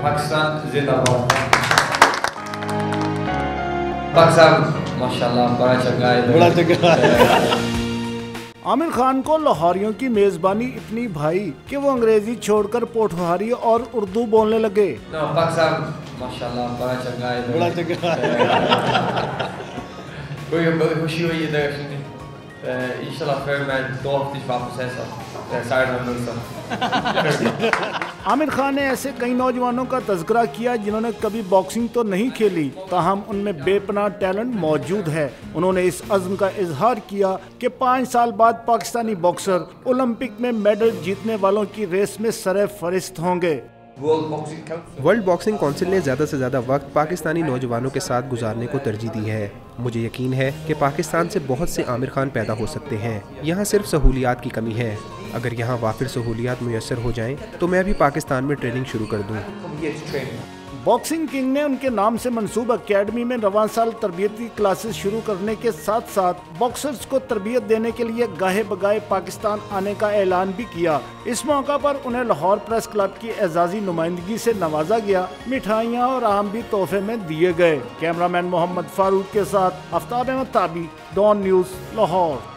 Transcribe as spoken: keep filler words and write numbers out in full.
पाकिस्तान जिंदाबाद। पाकिस्तान माशाल्लाह बड़ा चंगा है, बड़ा चंगा। आमिर खान को लाहौरियों की मेजबानी इतनी भाई कि वो अंग्रेजी छोड़कर पोठोहारी और उर्दू बोलने लगे। पाकिस्तान माशाल्लाह बड़ा चंगा है, बड़ा चंगा। कोई खुशी हुई है दर्शनी इंशाल्लाह फिर मैं दो हफ्ते वापस ऐसा साइड। आमिर खान ने ऐसे कई नौजवानों का तज़किरा किया जिन्होंने कभी बॉक्सिंग तो नहीं खेली, ताहम उनमें बेपनाह टैलेंट मौजूद है। उन्होंने इस अज़्म का इजहार किया कि पाँच साल बाद पाकिस्तानी बॉक्सर ओलंपिक में मेडल जीतने वालों की रेस में सरे फरिश्त होंगे। वर्ल्ड बॉक्सिंग काउंसिल ने ज़्यादा से ज़्यादा वक्त पाकिस्तानी नौजवानों के साथ गुजारने को तरजीह दी है। मुझे यकीन है कि पाकिस्तान से बहुत से आमिर खान पैदा हो सकते हैं। यहाँ सिर्फ सहूलियात की कमी है। अगर यहाँ वाफिर सहूलियात मुयस्सर हो जाएं तो मैं भी पाकिस्तान में ट्रेनिंग शुरू कर दूँ। बॉक्सिंग किंग ने उनके नाम से मंसूब अकेडमी में रवां साल तरबियती क्लासेस शुरू करने के साथ साथ बॉक्सर्स को तरबियत देने के लिए गाहे बगाए पाकिस्तान आने का ऐलान भी किया। इस मौका पर उन्हें लाहौर प्रेस क्लब की एजाजी नुमाइंदगी से नवाजा गया। मिठाइयाँ और आम भी तोहफे में दिए गए। कैमरामैन मोहम्मद फारूक के साथ आफ्ताब अहमद ताबी, डॉन न्यूज़, लाहौर।